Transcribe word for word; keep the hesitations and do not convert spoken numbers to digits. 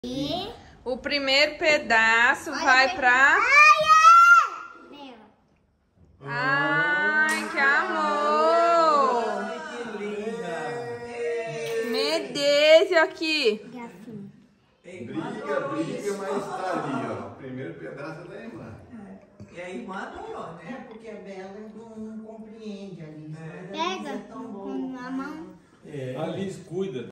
E o primeiro pedaço vai pra... Ai, que amor! Ai, que linda! Meu Deus, e aqui? Briga, briga, mas tá ali, ó. Primeiro pedaço da irmã. E a irmã adorou, É, né? porque a Bela não, não compreende a Alice. É. Mas a Alice Pega é tão boa. com a mão. A Liz cuida